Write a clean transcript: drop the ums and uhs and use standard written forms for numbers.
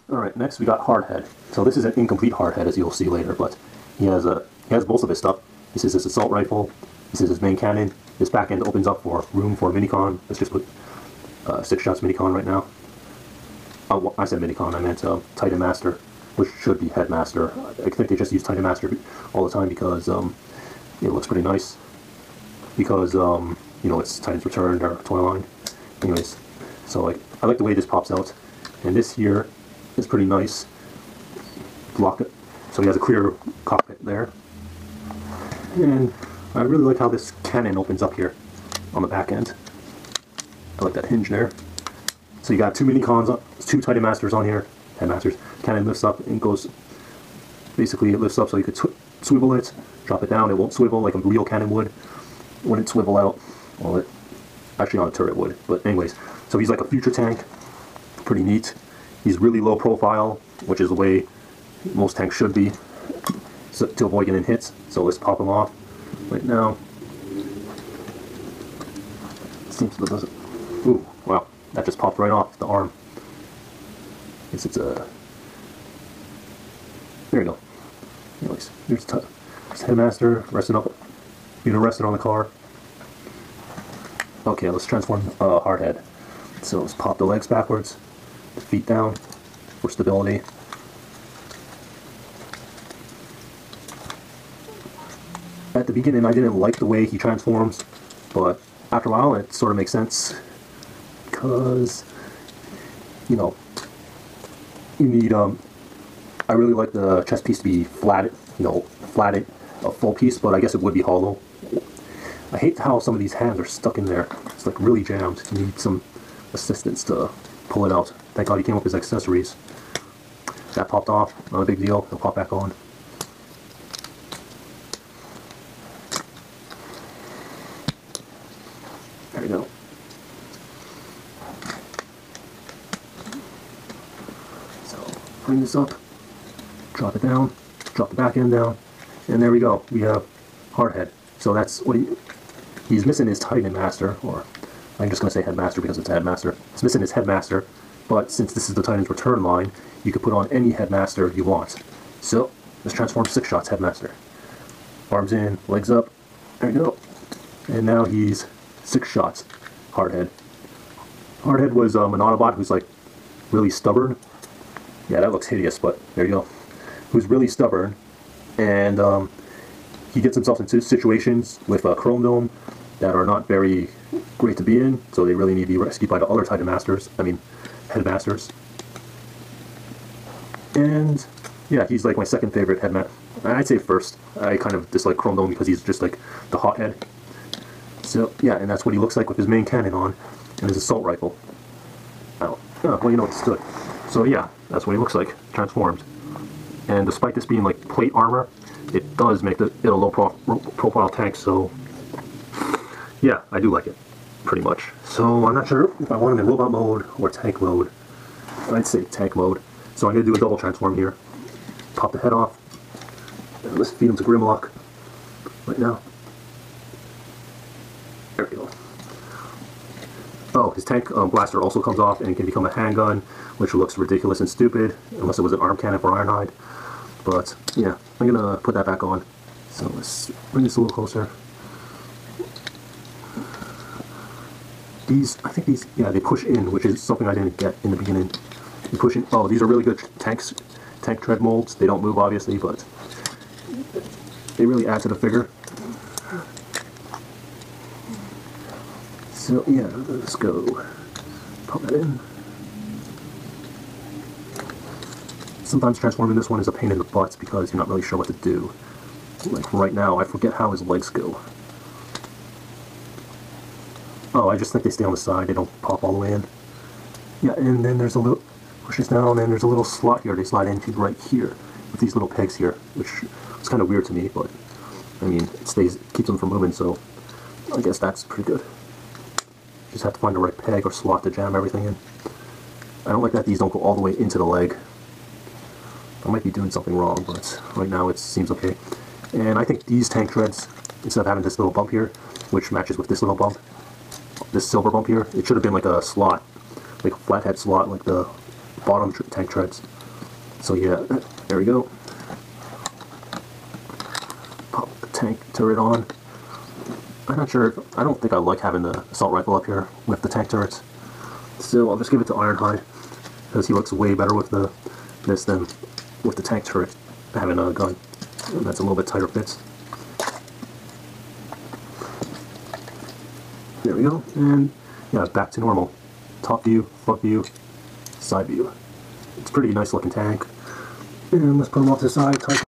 Alright, next we got Hardhead. So this is an incomplete Hardhead, as you'll see later, but he has most of his stuff. This is his assault rifle, this is his main cannon. This back end opens up for room for minicon. Let's just put 6 shots minicon right now. Oh, I said minicon, I meant Titan Master, which should be Headmaster. I think they just use Titan Master all the time because it looks pretty nice. Because, you know, it's Titan's Return or toy line. Anyways, so I like the way this pops out. And this here is pretty nice. Block it. So he has a clear cockpit there. And I really like how this cannon opens up here on the back end. I like that hinge there. So you got 2 minicons, 2 Titan Masters on here. Headmasters. Cannon lifts up and goes. Basically, it lifts up so you could swivel it, drop it down. It won't swivel like a real cannon would. It wouldn't swivel out. Well, it actually on a turret would. But anyways, so he's like a future tank. Pretty neat. He's really low profile, which is the way most tanks should be, so, to avoid getting hits. So let's pop him off right now. Seems that doesn't. Ooh, wow, that just popped right off the arm. Guess it's a. There you go. Anyways, here's Headmaster resting up, being arrested on the car. Okay, let's transform Hardhead. So let's pop the legs backwards, the feet down for stability. At the beginning I didn't like the way he transforms, but after a while it sort of makes sense because, you know, you need, I really like the chest piece to be flat, you know, flatted, a full piece, but I guess it would be hollow. I hate how some of these hands are stuck in there. It's like really jammed. You need some assistance to pull it out. Thank God he came up with his accessories. That popped off, not a big deal, it'll pop back on. There we go. So, bring this up, drop it down, drop the back end down, and there we go. We have Hardhead. So that's what he's missing his Titan Master, or I'm just going to say Headmaster because it's a Headmaster. It's missing his Headmaster, but since this is the Titan's Return line, you can put on any Headmaster you want. So, let's transform 6 shots Headmaster. Arms in, legs up, there we go. And now he's 6 shots Hardhead. Hardhead was an Autobot who's like really stubborn. Yeah, that looks hideous, but there you go. Who's really stubborn, and he gets himself into situations with Chrome Dome that are not very great to be in, so they really need to be rescued by the other Titan Masters, I mean, Headmasters. And yeah, he's like my second favorite Headmaster. I'd say first. I kind of dislike Chrome Dome because he's just like the hothead. So yeah, and that's what he looks like with his main cannon on and his assault rifle. Oh, well, you know, it's good. So yeah, that's what he looks like, transformed. And despite this being like plate armor, it does make it a low profile tank, so yeah, I do like it, pretty much. So I'm not sure if I want him in robot mode or tank mode. I'd say tank mode. So I'm going to do a double transform here. Pop the head off. And let's feed him to Grimlock right now. There we go. Oh, his tank blaster also comes off and can become a handgun, which looks ridiculous and stupid, unless it was an arm cannon for Ironhide. But yeah, I'm gonna put that back on. So let's bring this a little closer. These, I think these, yeah, they push in, which is something I didn't get in the beginning. They push in. Oh, these are really good tank tread molds. They don't move obviously, but they really add to the figure. So yeah, let's go. Pop that in. Sometimes transforming this one is a pain in the butt because you're not really sure what to do. Like right now, I forget how his legs go. Oh, I just think they stay on the side, they don't pop all the way in. Yeah, and then there's a little, push this down, and there's a little slot here they slide into right here, with these little pegs here, which is kind of weird to me, but, I mean, it keeps them from moving, so I guess that's pretty good. Just have to find the right peg or slot to jam everything in. I don't like that these don't go all the way into the leg. I might be doing something wrong, but right now it seems okay. And I think these tank treads, instead of having this little bump here, which matches with this little bump, this silver bump here, it should have been like a slot, like a flathead slot, like the bottom tank treads. So yeah, there we go. Pop the tank turret on. I'm not sure, I don't think I like having the assault rifle up here with the tank turrets. So I'll just give it to Ironhide, because he looks way better with this than with the tank turret having a gun. And that's a little bit tighter fits. There we go, and yeah, back to normal. Top view, front view, side view. It's a pretty nice looking tank. And let's put them off to the side.